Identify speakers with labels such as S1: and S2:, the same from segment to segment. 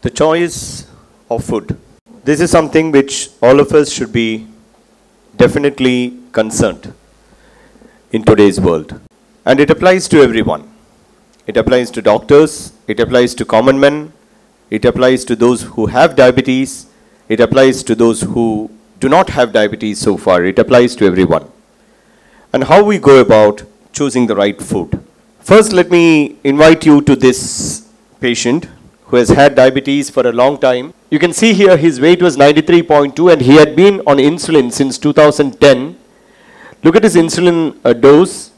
S1: The choice of food. This is something which all of us should be definitely concerned in today's world. And it applies to everyone. It applies to doctors, it applies to common men, it applies to those who have diabetes, it applies to those who do not have diabetes so far, it applies to everyone. And how we go about choosing the right food. First, let me invite you to this patient who has had diabetes for a long time. You can see here his weight was 93.2 and he had been on insulin since 2010. Look at his insulin dose,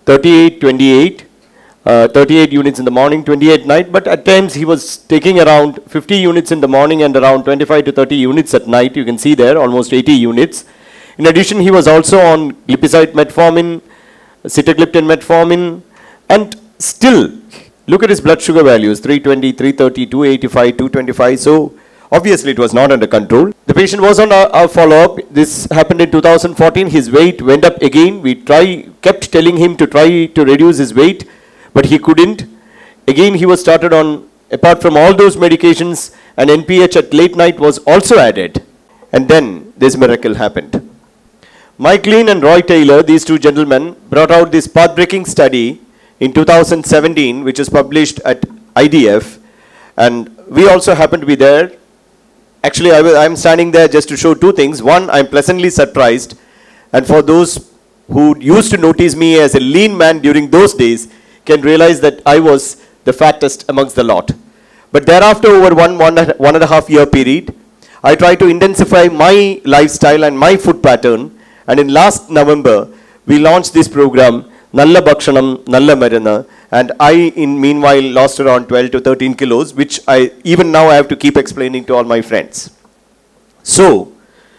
S1: 38 units in the morning, 28 at night, but at times he was taking around 50 units in the morning and around 25 to 30 units at night. You can see there, almost 80 units. In addition, he was also on glipizide metformin, sitagliptin metformin, and still, look at his blood sugar values, 320, 330, 285, 225. So, obviously it was not under control. The patient was on a follow-up. This happened in 2014. His weight went up again. We kept telling him to try to reduce his weight, but he couldn't. Again, he was started on, apart from all those medications, an NPH at late night was also added. And then this miracle happened. Mike Lean and Roy Taylor, these two gentlemen, brought out this path-breaking study in 2017, which is published at IDF, and we also happened to be there. Actually, I'm standing there just to show two things. One, I'm pleasantly surprised, and for those who used to notice me as a lean man during those days, can realize that I was the fattest amongst the lot. But thereafter, over one and a half year period, I tried to intensify my lifestyle and my food pattern, and in last November, we launched this program, Nalla Bhakshanam, Nalla Marana, and I, in meanwhile, lost around 12 to 13 kilos, which even now I have to keep explaining to all my friends. So,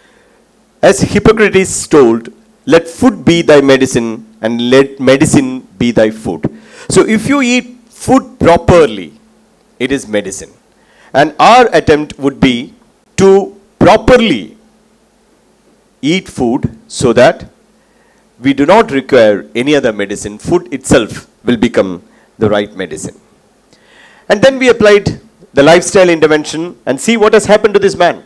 S1: as Hippocrates told, let food be thy medicine, and let medicine be thy food. So, if you eat food properly, it is medicine. And our attempt would be to properly eat food so that we do not require any other medicine. Food itself will become the right medicine. And then we applied the lifestyle intervention and see what has happened to this man.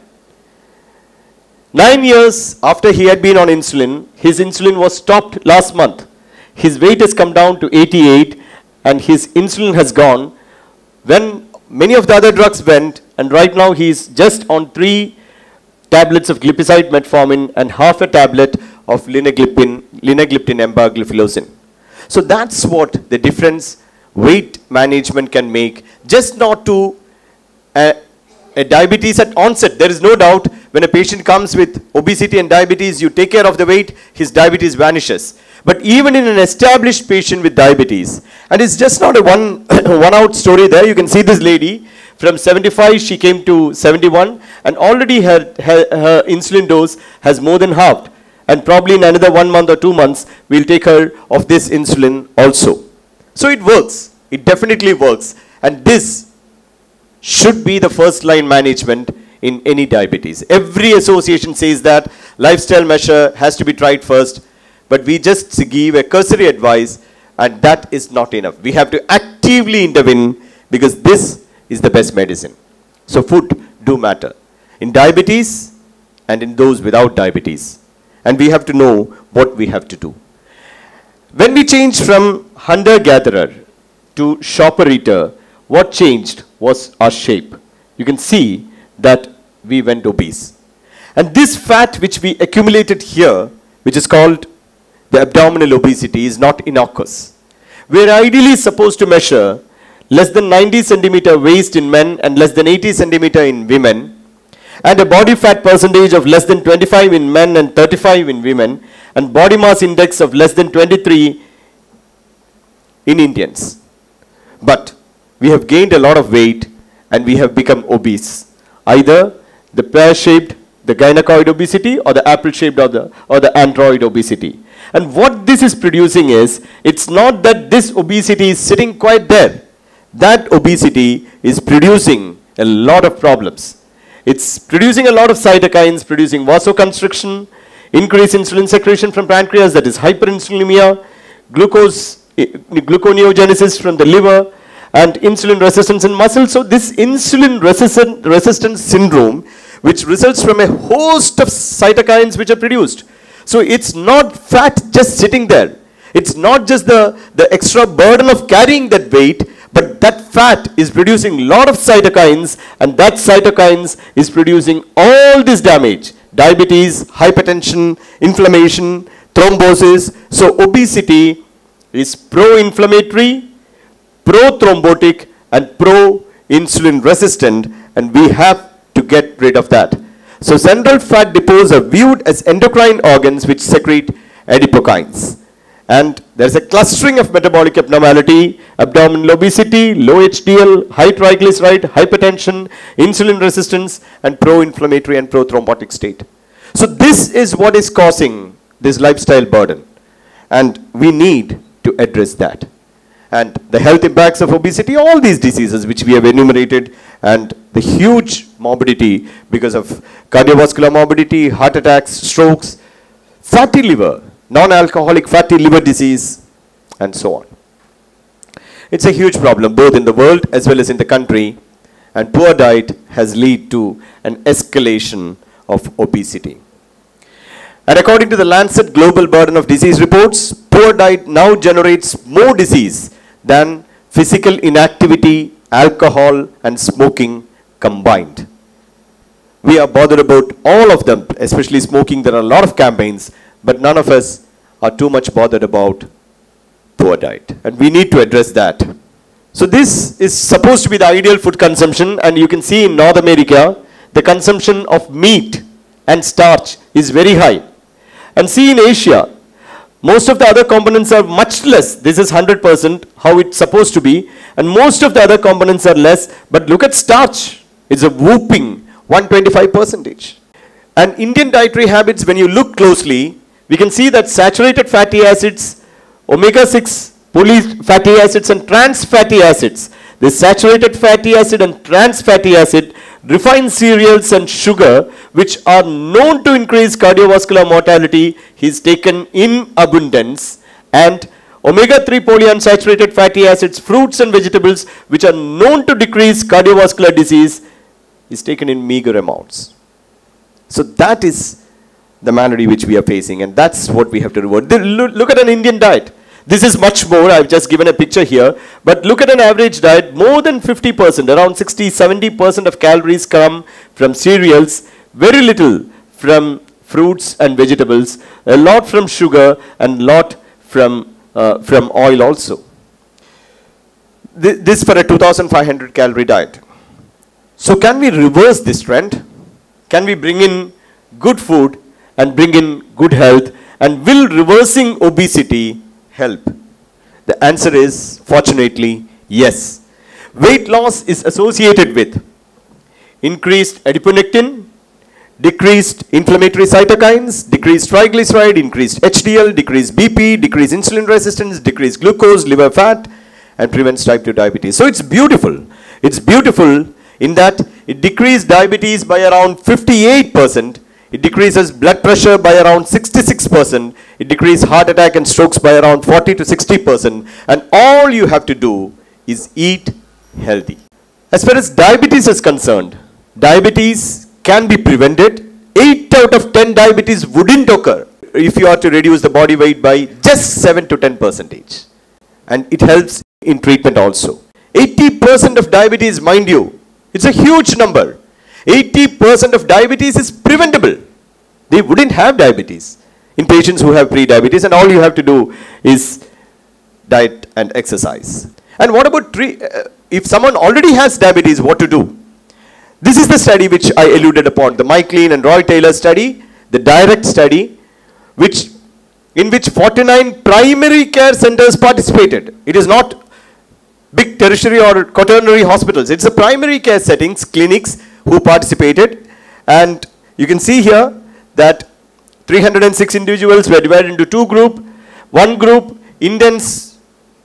S1: 9 years after he had been on insulin, his insulin was stopped last month. His weight has come down to 88 and his insulin has gone when many of the other drugs went, and right now he is just on 3 tablets of glipizide metformin and half a tablet of linagliptin empagliflozin. So that's what the difference weight management can make, just not to a diabetes at onset. There is no doubt when a patient comes with obesity and diabetes, you take care of the weight, his diabetes vanishes. But even in an established patient with diabetes, and it's just not a one out story there. You can see this lady from 75, she came to 71, and already her insulin dose has more than halved. And probably in another 1 month or 2 months, we'll take her of this insulin also. So it works. It definitely works. And this should be the first line management in any diabetes. Every association says that lifestyle measure has to be tried first, but we just give a cursory advice, and that is not enough. We have to actively intervene because this is the best medicine. So food do matter in diabetes and in those without diabetes. And we have to know what we have to do. When we changed from hunter-gatherer to shopper-eater, what changed was our shape. You can see that we went obese. And this fat which we accumulated here, which is called the abdominal obesity, is not innocuous. We are ideally supposed to measure less than 90 centimeter waist in men and less than 80 centimeter in women, and a body fat percentage of less than 25 in men and 35 in women, and body mass index of less than 23 in Indians. But we have gained a lot of weight and we have become obese. Either the pear-shaped, the gynecoid obesity, or the apple-shaped or the android obesity. And what this is producing is, it's not that this obesity is sitting quite there. That obesity is producing a lot of problems. It's producing a lot of cytokines, producing vasoconstriction, increased insulin secretion from pancreas, that is hyperinsulinemia, gluconeogenesis from the liver, and insulin resistance in muscle. So this insulin resistance syndrome, which results from a host of cytokines which are produced. So it's not fat just sitting there. It's not just the extra burden of carrying that weight, but that fat is producing a lot of cytokines, and that cytokines is producing all this damage. Diabetes, hypertension, inflammation, thrombosis. So obesity is pro-inflammatory, pro-thrombotic, and pro-insulin resistant, and we have to get rid of that. So central fat depots are viewed as endocrine organs which secrete adipokines. And there's a clustering of metabolic abnormality, abdominal obesity, low HDL, high triglyceride, hypertension, insulin resistance, and pro-inflammatory and pro-thrombotic state. So this is what is causing this lifestyle burden. And we need to address that. And the health impacts of obesity, all these diseases which we have enumerated, and the huge morbidity because of cardiovascular morbidity, heart attacks, strokes, fatty liver, non-alcoholic fatty liver disease, and so on. It's a huge problem both in the world as well as in the country, and poor diet has led to an escalation of obesity. And according to the Lancet Global Burden of Disease reports, poor diet now generates more disease than physical inactivity, alcohol, and smoking combined. We are bothered about all of them, especially smoking. There are a lot of campaigns, but none of us are too much bothered about poor diet. And we need to address that. So this is supposed to be the ideal food consumption, and you can see in North America, the consumption of meat and starch is very high. And see in Asia, most of the other components are much less. This is 100% how it's supposed to be, and most of the other components are less. But look at starch. It's a whooping 125%. And Indian dietary habits, when you look closely, we can see that saturated fatty acids, omega-6 polyfatty acids, and trans fatty acids. The saturated fatty acid and trans fatty acid, refined cereals and sugar, which are known to increase cardiovascular mortality, is taken in abundance. And omega-3 polyunsaturated fatty acids, fruits and vegetables, which are known to decrease cardiovascular disease, is taken in meager amounts. So that is the malady which we are facing, and that's what we have to revert. Look at an Indian diet. This is much more. I've just given a picture here, but look at an average diet. More than 50%, around 60-70% of calories come from cereals, very little from fruits and vegetables, a lot from sugar, and a lot from oil also. This for a 2,500 calorie diet. So can we reverse this trend? Can we bring in good food and bring in good health? And will reversing obesity help? The answer is, fortunately, yes. Weight loss is associated with increased adiponectin, decreased inflammatory cytokines, decreased triglyceride, increased HDL, decreased BP, decreased insulin resistance, decreased glucose, liver fat, and prevents type 2 diabetes. So it's beautiful. It's beautiful in that it decreased diabetes by around 58%. It decreases blood pressure by around 66%. It decreases heart attack and strokes by around 40 to 60%. And all you have to do is eat healthy. As far as diabetes is concerned, diabetes can be prevented. 8 out of 10 diabetes wouldn't occur if you are to reduce the body weight by just 7 to 10%. And it helps in treatment also. 80% of diabetes, mind you, it's a huge number. 80% of diabetes is preventable. They wouldn't have diabetes in patients who have pre-diabetes, and all you have to do is diet and exercise. And what about if someone already has diabetes, what to do? This is the study which I alluded upon, the Mike Lean and Roy Taylor study, the direct study, in which 49 primary care centers participated. It is not big tertiary or quaternary hospitals. It's the primary care settings, clinics who participated. And you can see here that 306 individuals were divided into two groups. One group, intense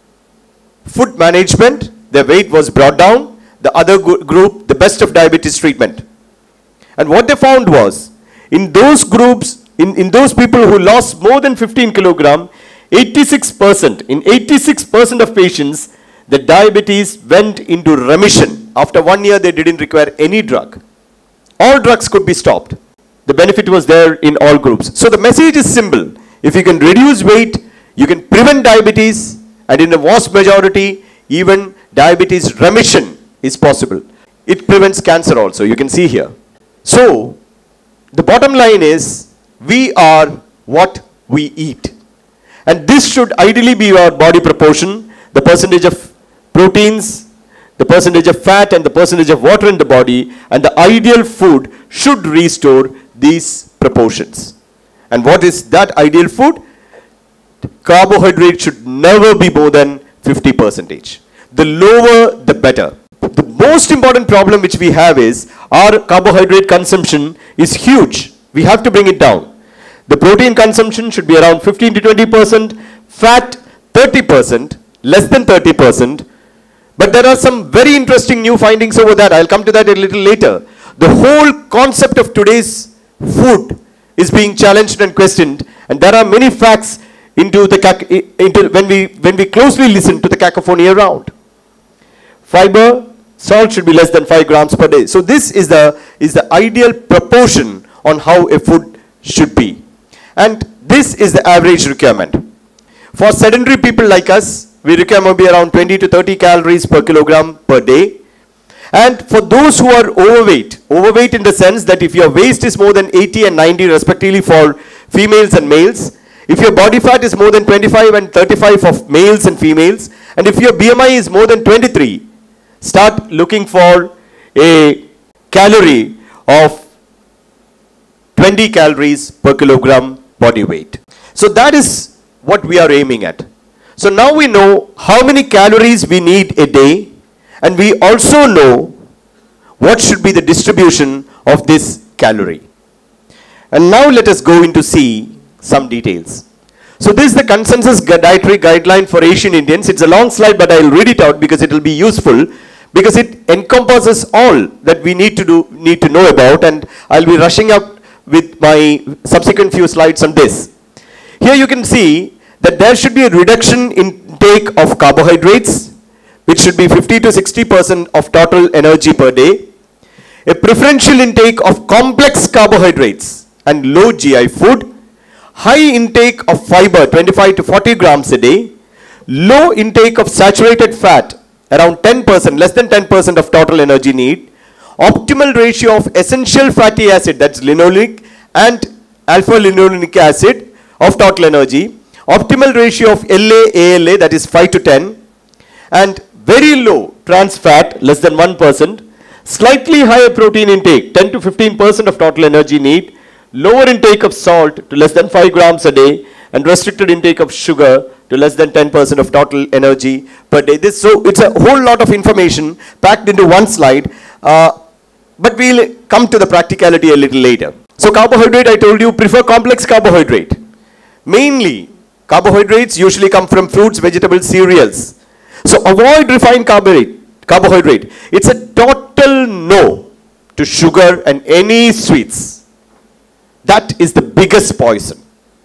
S1: food management, their weight was brought down. The other group, the best of diabetes treatment. And what they found was, in those groups, in those people who lost more than 15 kilogram, 86%, in 86% of patients, the diabetes went into remission. After 1 year, they didn't require any drug. All drugs could be stopped. The benefit was there in all groups. So the message is simple. If you can reduce weight, you can prevent diabetes, and in the vast majority, even diabetes remission is possible. It prevents cancer also, you can see here. So, the bottom line is, we are what we eat. And this should ideally be our body proportion, the percentage of proteins, the percentage of fat, and the percentage of water in the body, and the ideal food should restore these proportions. And what is that ideal food? Carbohydrate should never be more than 50%. The lower, the better. The most important problem which we have is our carbohydrate consumption is huge. We have to bring it down. The protein consumption should be around 15 to 20%, fat 30%, less than 30%. But there are some very interesting new findings over that. I'll come to that a little later. The whole concept of today's food is being challenged and questioned, and there are many facts when we closely listen to the cacophony around. Fiber, salt should be less than 5 grams per day. So this is the ideal proportion on how a food should be. And this is the average requirement. For sedentary people like us, we require maybe around 20 to 30 calories per kilogram per day. And for those who are overweight in the sense that if your waist is more than 80 and 90 respectively for females and males, if your body fat is more than 25 and 35 for males and females, and if your BMI is more than 23, start looking for a calorie of 20 calories per kilogram body weight. So that is what we are aiming at. So now we know how many calories we need a day, and we also know what should be the distribution of this calorie. And now let us go into see some details. So this is the consensus dietary guideline for Asian Indians. It's a long slide, but I'll read it out because it will be useful, because it encompasses all that we need to know about, and I'll be rushing up with my subsequent few slides on this. Here you can see that there should be a reduction in intake of carbohydrates, which should be 50 to 60% of total energy per day. A preferential intake of complex carbohydrates and low GI food. High intake of fiber, 25 to 40 grams a day. Low intake of saturated fat, around 10%, less than 10% of total energy need. Optimal ratio of essential fatty acid, that's linoleic and alpha linolenic acid of total energy. Optimal ratio of LA, ALA, that is 5 to 10. And very low trans fat, less than 1%. Slightly higher protein intake, 10 to 15% of total energy need. Lower intake of salt to less than 5 grams a day, and restricted intake of sugar to less than 10% of total energy per day. So it's a whole lot of information packed into one slide, but we'll come to the practicality a little later. So carbohydrate, I told you, prefer complex carbohydrate. Mainly, carbohydrates usually come from fruits, vegetables, cereals. So avoid refined carbohydrate. It's a total no to sugar and any sweets. That is the biggest poison.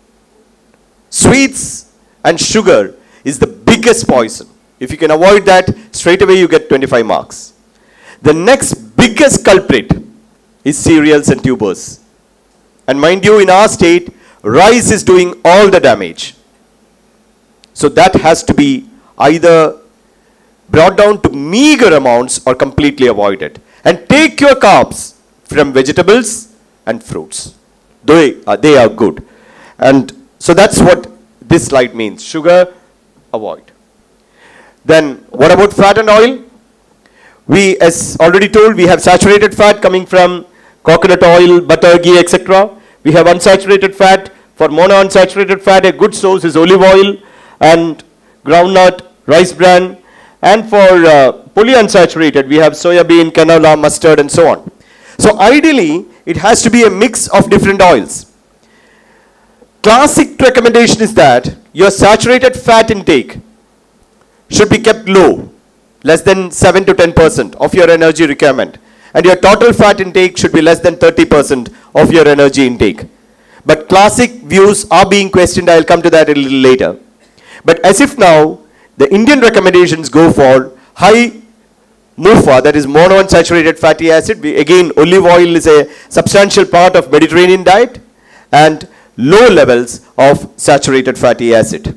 S1: Sweets and sugar is the biggest poison. If you can avoid that, straight away you get 25 marks. The next biggest culprit is cereals and tubers. And mind you, in our state, rice is doing all the damage. So that has to be either brought down to meager amounts or completely avoided. And take your carbs from vegetables and fruits. They are good. And so that's what this slide means. Sugar, avoid. Then what about fat and oil? We, as already told, we have saturated fat coming from coconut oil, butter, ghee, etc. We have unsaturated fat. For monounsaturated fat, a good source is olive oil and groundnut, rice bran. And for polyunsaturated, we have soya bean, canola, mustard, and so on. So ideally, it has to be a mix of different oils. Classic recommendation is that your saturated fat intake should be kept low, less than 7 to 10% of your energy requirement. And your total fat intake should be less than 30% of your energy intake. But classic views are being questioned. I'll come to that a little later. But as if now, The Indian recommendations go for high MUFA, that is monounsaturated fatty acid. Again, olive oil is a substantial part of Mediterranean diet, and low levels of saturated fatty acid.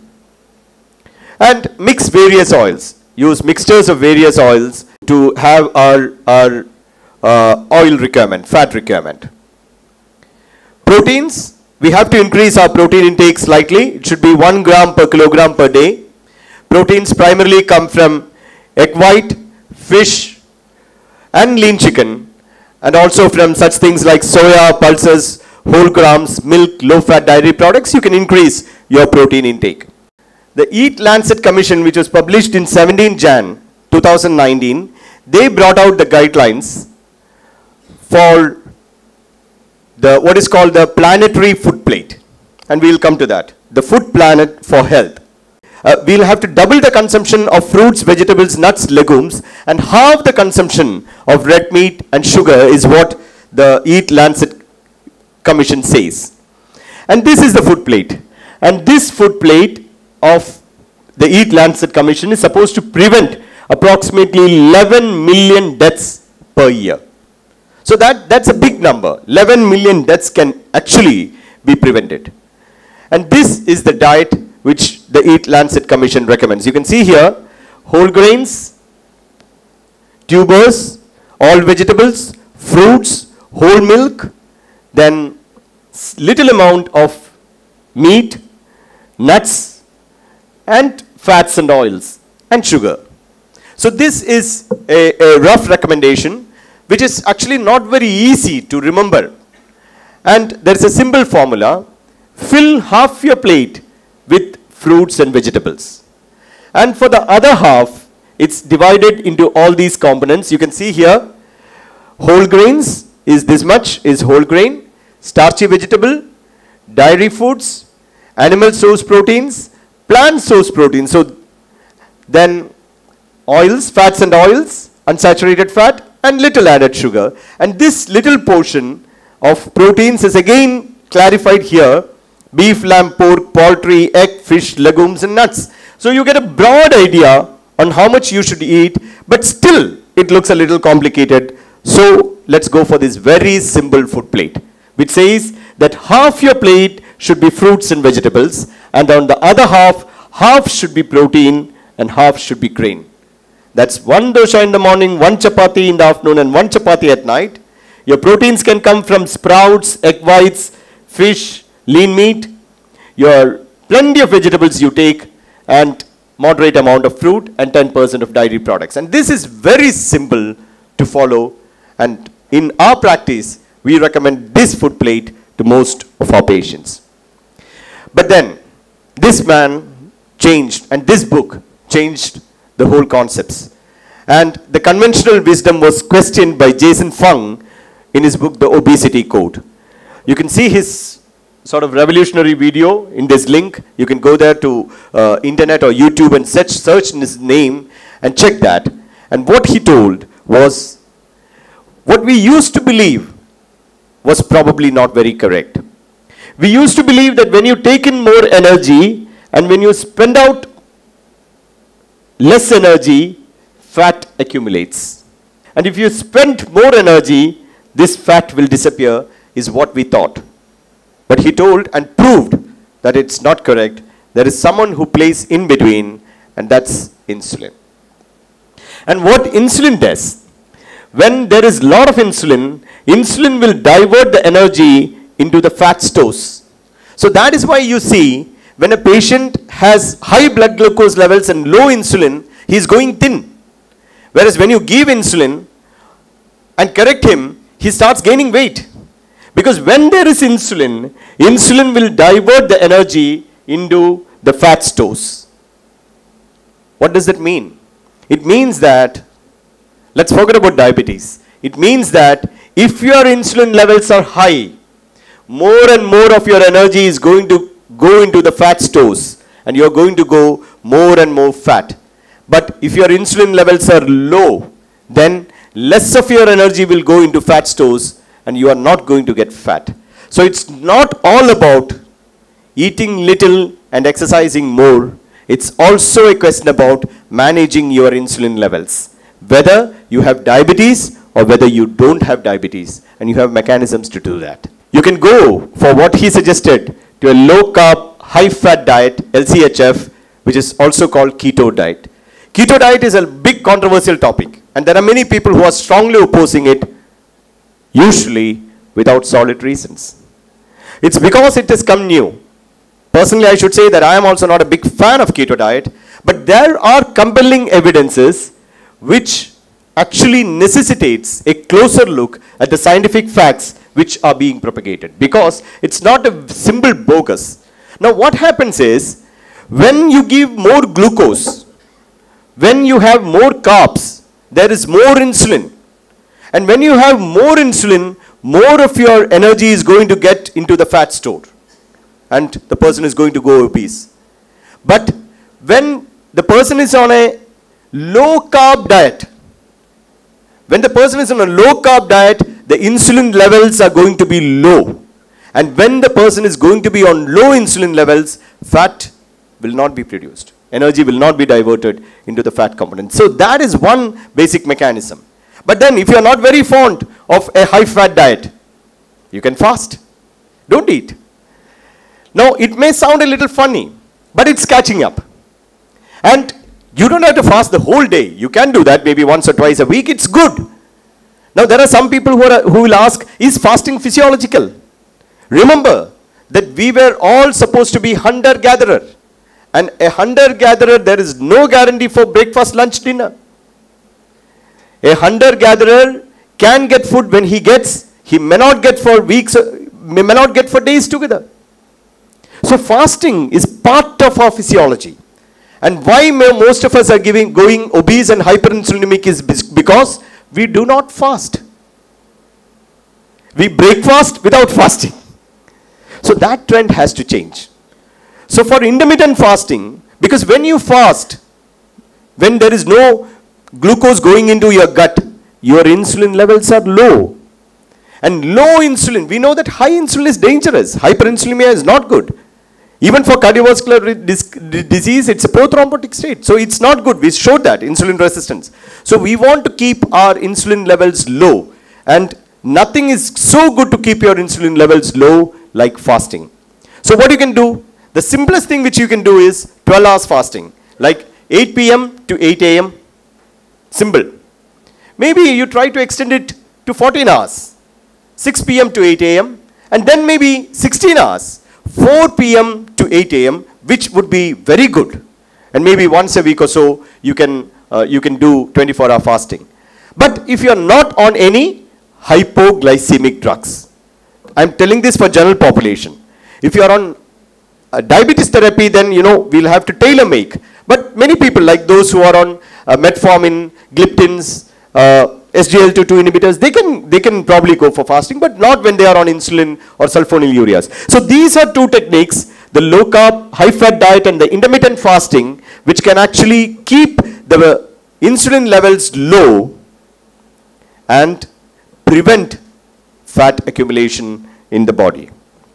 S1: And mix various oils. Use mixtures of various oils to have our oil requirement, fat requirement. Proteins, we have to increase our protein intake slightly. It should be 1 gram per kilogram per day. Proteins primarily come from egg white, fish, and lean chicken, and also from such things like soya, pulses, whole grams, milk, low-fat dairy products. You can increase your protein intake. The Eat Lancet Commission, which was published in 17 Jan 2019, they brought out the guidelines for what is called the planetary food plate, and we'll come to that. The food planet for health. We'll have to double the consumption of fruits, vegetables, nuts, legumes, and halve the consumption of red meat and sugar is what the Eat Lancet Commission says. And this is the food plate. And this food plate of the Eat Lancet Commission is supposed to prevent approximately 11 million deaths per year. So that's a big number. 11 million deaths can actually be prevented. And this is the diet which the Eat Lancet Commission recommends. You can see here, whole grains, tubers, all vegetables, fruits, whole milk, then little amount of meat, nuts, and fats and oils, and sugar. So this is a rough recommendation, which is actually not very easy to remember. And there is a simple formula: fill half your plate with fruits and vegetables. And for the other half, it's divided into all these components. You can see here, whole grains is this much is whole grain, starchy vegetable, dairy foods, animal source proteins, plant source proteins. So then oils, fats and oils, unsaturated fat, and little added sugar. And this little portion of proteins is again clarified here: beef, lamb, pork, poultry, egg, fish, legumes, and nuts. So you get a broad idea on how much you should eat, but still it looks a little complicated. So let's go for this very simple food plate, which says that half your plate should be fruits and vegetables, and on the other half should be protein and half should be grain. That's 1 dosha in the morning, 1 chapati in the afternoon, and 1 chapati at night. Your proteins can come from sprouts, egg whites, fish, lean meat, your plenty of vegetables you take, and moderate amount of fruit, and 10% of dairy products. And this is very simple to follow, and in our practice, we recommend this food plate to most of our patients. But then, this man changed, and this book changed the whole concepts. And the conventional wisdom was questioned by Jason Fung in his book, The Obesity Code. You can see his sort of revolutionary video in this link. You can go there to internet or YouTube and search in his name and check that. And what he told was, what we used to believe was probably not very correct. We used to believe that when you take in more energy and when you spend out less energy, fat accumulates. And if you spend more energy, this fat will disappear, is what we thought. But he told and proved that it's not correct. There is someone who plays in between, and that's insulin. And what insulin does, when there is a lot of insulin, insulin will divert the energy into the fat stores. So that is why you see, when a patient has high blood glucose levels and low insulin, he is going thin. Whereas when you give insulin and correct him, he starts gaining weight. Because when there is insulin, insulin will divert the energy into the fat stores. What does that mean? It means that, let's forget about diabetes. It means that if your insulin levels are high, more and more of your energy is going to go into the fat stores, and you're going to go more and more fat. But if your insulin levels are low, then less of your energy will go into fat stores, and you are not going to get fat. So it's not all about eating little and exercising more. It's also a question about managing your insulin levels. Whether you have diabetes or whether you don't have diabetes, and you have mechanisms to do that. You can go for what he suggested to a low carb, high fat diet, LCHF, which is also called keto diet. Keto diet is a big controversial topic, and there are many people who are strongly opposing it, usually without solid reasons. It's because it has come new. Personally, I should say that I am also not a big fan of keto diet, but there are compelling evidences which actually necessitates a closer look at the scientific facts which are being propagated, because it's not a simple bogus. Now what happens is, when you give more glucose, when you have more carbs, there is more insulin. And when you have more insulin, more of your energy is going to get into the fat store. And the person is going to go obese. But when the person is on a low carb diet, when the person is on a low carb diet, the insulin levels are going to be low. And when the person is going to be on low insulin levels, fat will not be produced. Energy will not be diverted into the fat component. So that is one basic mechanism. But then if you are not very fond of a high fat diet, you can fast. Don't eat. Now it may sound a little funny, but it's catching up. And you don't have to fast the whole day. You can do that maybe once or twice a week. It's good. Now there are some people who will ask, is fasting physiological? Remember that we were all supposed to be hunter-gatherer. And a hunter-gatherer, there is no guarantee for breakfast, lunch, dinner. A hunter-gatherer can get food when he gets. He may not get for weeks, may not get for days together. So fasting is part of our physiology. And why most of us are going obese and hyperinsulinemic is because we do not fast. We break fast without fasting. So that trend has to change. So for intermittent fasting, because when you fast, when there is no glucose going into your gut, your insulin levels are low. And low insulin, we know that high insulin is dangerous. Hyperinsulinemia is not good. Even for cardiovascular disease, it's a prothrombotic state. So it's not good. We showed that, insulin resistance. So we want to keep our insulin levels low. And nothing is so good to keep your insulin levels low like fasting. So what you can do, the simplest thing which you can do is 12 hours fasting. Like 8 p.m. to 8 a.m. Simple. Maybe you try to extend it to 14 hours. 6 p.m. to 8 a.m. And then maybe 16 hours. 4 p.m. to 8 a.m., which would be very good. And maybe once a week or so, you can do 24-hour fasting. But if you are not on any hypoglycemic drugs, I'm telling this for general population. If you are on diabetes therapy, then we'll have to tailor make. But many people, like those who are on metformin, gliptins, SGLT2 inhibitors, they can probably go for fasting, but not when they are on insulin or sulfonylureas. So these are two techniques, the low carb, high fat diet and the intermittent fasting, which can actually keep the insulin levels low and prevent fat accumulation in the body.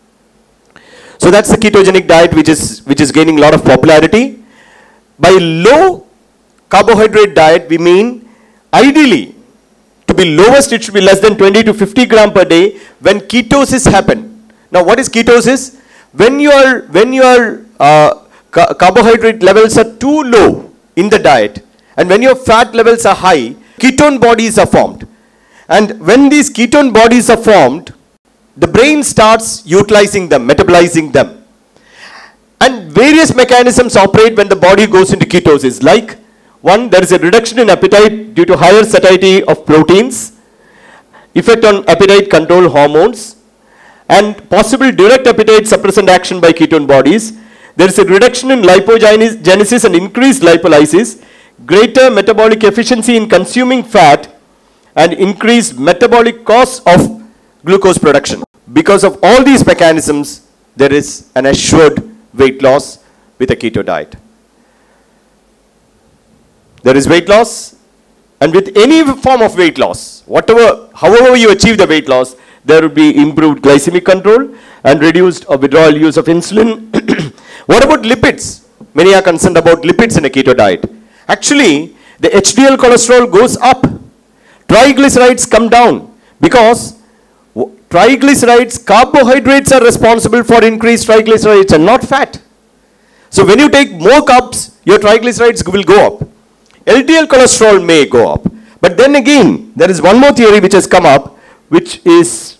S1: So that's the ketogenic diet, which is gaining a lot of popularity. By low carbohydrate diet, we mean ideally, to be lowest, it should be less than 20 to 50 gram per day when ketosis happen. Now, what is ketosis? When your carbohydrate levels are too low in the diet, and when your fat levels are high, ketone bodies are formed. And when these ketone bodies are formed, the brain starts utilizing them, metabolizing them. And various mechanisms operate when the body goes into ketosis, like one, there is a reduction in appetite due to higher satiety of proteins, effect on appetite control hormones, and possible direct appetite suppressant action by ketone bodies. There is a reduction in lipogenesis and increased lipolysis, greater metabolic efficiency in consuming fat, and increased metabolic cost of glucose production. Because of all these mechanisms, there is an assured weight loss with a keto diet. There is weight loss, and with any form of weight loss, however you achieve the weight loss, there will be improved glycemic control and reduced or withdrawal use of insulin. What about lipids? Many are concerned about lipids in a keto diet. Actually, the HDL cholesterol goes up. Triglycerides come down because triglycerides, carbohydrates are responsible for increased triglycerides and not fat. So when you take more carbs, your triglycerides will go up. LDL cholesterol may go up. But then again, there is one more theory which has come up, which says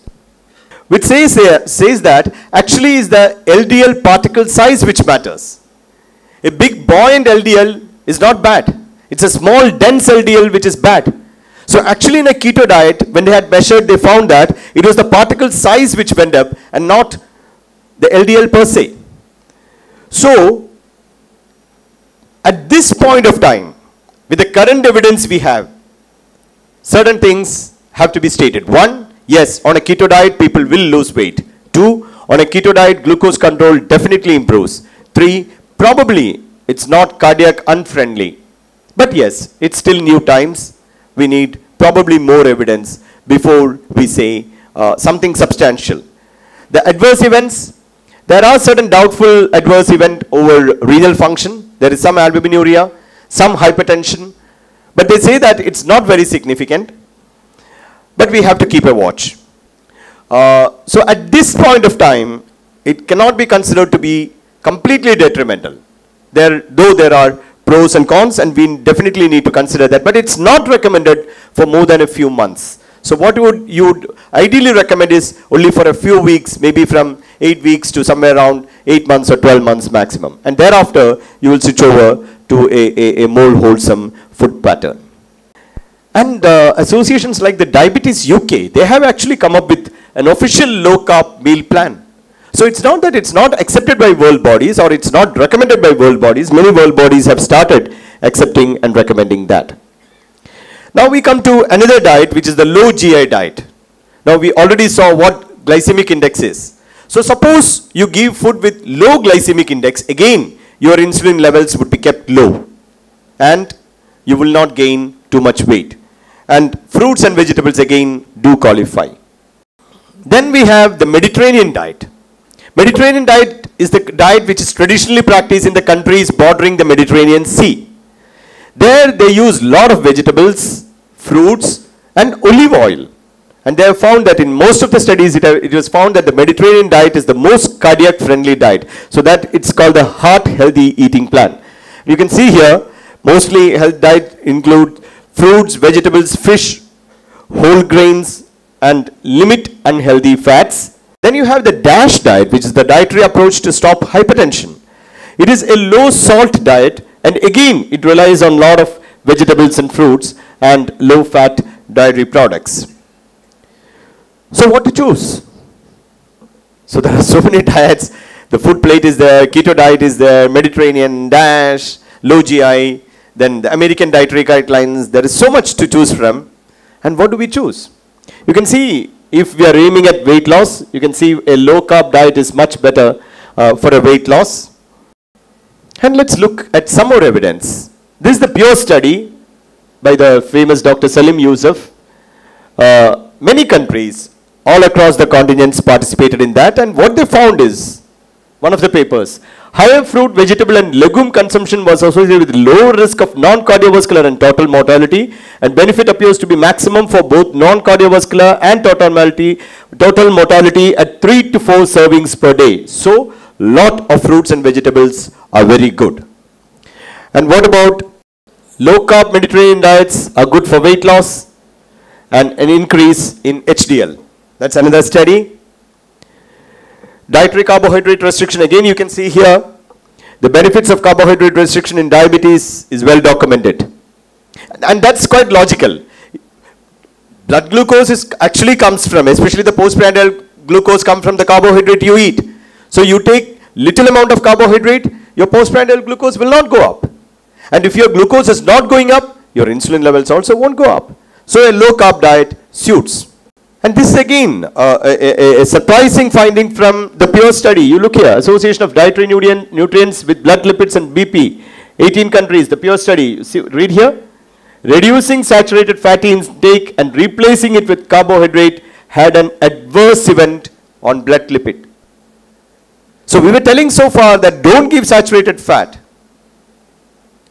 S1: that actually is the LDL particle size which matters. A big buoyant LDL is not bad. It's a small dense LDL which is bad. So actually in a keto diet, when they had measured, they found that it was the particle size which went up and not the LDL per se. So at this point of time, with the current evidence we have, certain things have to be stated. One, yes, on a keto diet, people will lose weight. Two, on a keto diet, glucose control definitely improves. Three, probably it's not cardiac unfriendly. But yes, it's still new times. We need probably more evidence before we say something substantial. The adverse events, there are certain doubtful adverse events over renal function. There is some albuminuria, some hypertension, but they say that it's not very significant, but we have to keep a watch. So at this point of time, it cannot be considered to be completely detrimental. Though there are pros and cons, and we definitely need to consider that, but it's not recommended for more than a few months. So what you would ideally recommend is only for a few weeks, maybe from 8 weeks to somewhere around 8 months or 12 months maximum. And thereafter, you will switch over to a more wholesome food pattern. And associations like the Diabetes UK, they have actually come up with an official low-carb meal plan. So it's not that it's not accepted by world bodies or it's not recommended by world bodies. Many world bodies have started accepting and recommending that. Now we come to another diet, which is the low GI diet. Now we already saw what glycemic index is. So suppose you give food with low glycemic index, again your insulin levels would be kept low and you will not gain too much weight. And fruits and vegetables again do qualify. Then we have the Mediterranean diet. Mediterranean diet is the diet which is traditionally practiced in the countries bordering the Mediterranean Sea. There they use a lot of vegetables, fruits and olive oil. And they have found that in most of the studies it was found that the Mediterranean diet is the most cardiac friendly diet. So that it's called the heart healthy eating plan. You can see here mostly health diet include fruits, vegetables, fish, whole grains and limit unhealthy fats. Then you have the DASH diet, which is the dietary approach to stop hypertension. It is a low salt diet and again it relies on a lot of vegetables and fruits and low fat dairy products. So what to choose? So there are so many diets. The food plate is there, keto diet is there, Mediterranean, DASH, low GI, then the American dietary guidelines. There is so much to choose from. And what do we choose? You can see if we are aiming at weight loss, you can see a low carb diet is much better for a weight loss. And let's look at some more evidence. This is the pure study by the famous Dr. Salim Yusuf. Many countries all across the continents participated in that, and what they found is, one of the papers, higher fruit, vegetable and legume consumption was associated with lower risk of non-cardiovascular and total mortality, and benefit appears to be maximum for both non-cardiovascular and total mortality at 3 to 4 servings per day. So, lot of fruits and vegetables are very good. And what about low-carb Mediterranean diets are good for weight loss and an increase in HDL. That's another study. Dietary carbohydrate restriction, again you can see here, the benefits of carbohydrate restriction in diabetes is well documented. And that's quite logical. Blood glucose actually comes from, especially the postprandial glucose comes from the carbohydrate you eat. So you take little amount of carbohydrate, your postprandial glucose will not go up. And if your glucose is not going up, your insulin levels also won't go up. So a low carb diet suits. And this is again a surprising finding from the pure study. You look here, association of dietary nutrients with blood lipids and BP. 18 countries, the pure study. See, read here. Reducing saturated fatty intake and replacing it with carbohydrate had an adverse event on blood lipid. So we were telling so far that don't give saturated fat.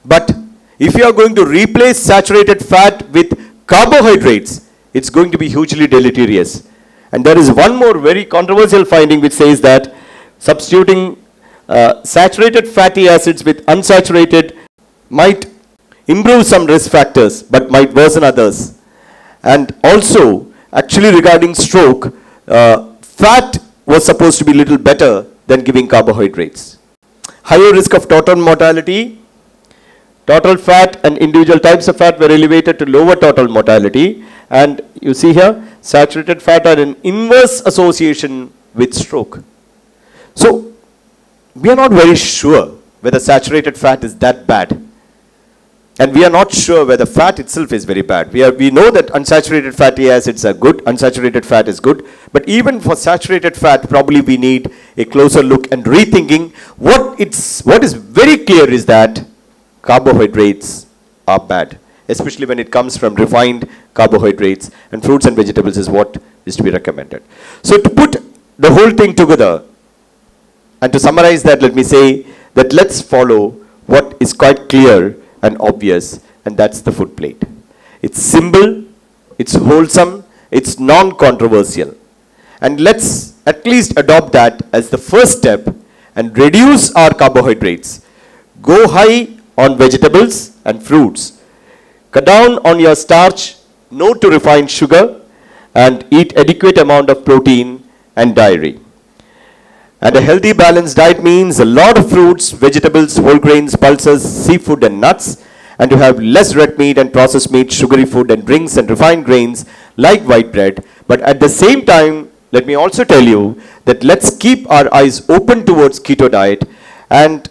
S1: But if you are going to replace saturated fat with carbohydrates, it's going to be hugely deleterious. And there is one more very controversial finding which says that substituting saturated fatty acids with unsaturated might improve some risk factors but might worsen others. And also, actually regarding stroke, fat was supposed to be little better than giving carbohydrates. Higher risk of total mortality. Total fat and individual types of fat were elevated to lower total mortality. And you see here, saturated fat are in inverse association with stroke. So, we are not very sure whether saturated fat is that bad. And we are not sure whether fat itself is very bad. We know that unsaturated fatty acids are good, unsaturated fat is good. But even for saturated fat, probably we need a closer look and rethinking. What is very clear is that carbohydrates are bad, especially when it comes from refined carbohydrates, and fruits and vegetables is what is to be recommended. So to put the whole thing together and to summarize that, let me say that let's follow what is quite clear and obvious, and that's the food plate. It's simple, it's wholesome, it's non-controversial. And let's at least adopt that as the first step and reduce our carbohydrates. Go high on vegetables and fruits. Cut down on your starch, no to refined sugar, and eat adequate amount of protein and dairy. And a healthy balanced diet means a lot of fruits, vegetables, whole grains, pulses, seafood and nuts, and to have less red meat and processed meat, sugary food and drinks and refined grains like white bread. But at the same time, let me also tell you that let's keep our eyes open towards keto diet and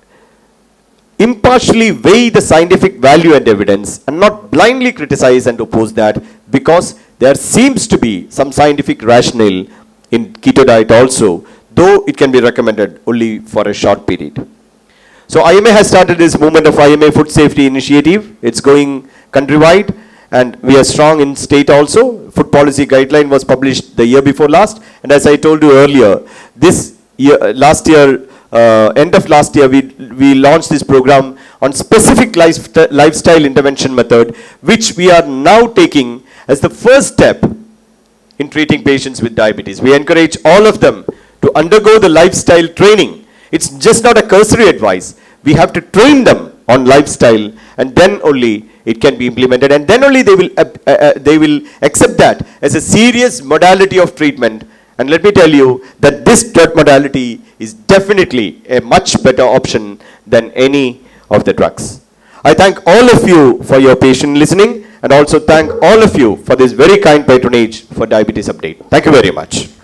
S1: impartially weigh the scientific value and evidence and not blindly criticize and oppose that, because there seems to be some scientific rationale in keto diet also, though it can be recommended only for a short period. So IMA has started this movement of IMA Food Safety Initiative. It's going countrywide and we are strong in state also. Food policy guideline was published the year before last, and as I told you earlier, this year, end of last year, we launched this program on specific lifestyle intervention method, which we are now taking as the first step in treating patients with diabetes. We encourage all of them to undergo the lifestyle training. It's just not a cursory advice. We have to train them on lifestyle, and then only it can be implemented, and then only they will accept that as a serious modality of treatment. And let me tell you that this drug modality is definitely a much better option than any of the drugs. I thank all of you for your patient listening, and also thank all of you for this very kind patronage for Diabetes Update. Thank you very much.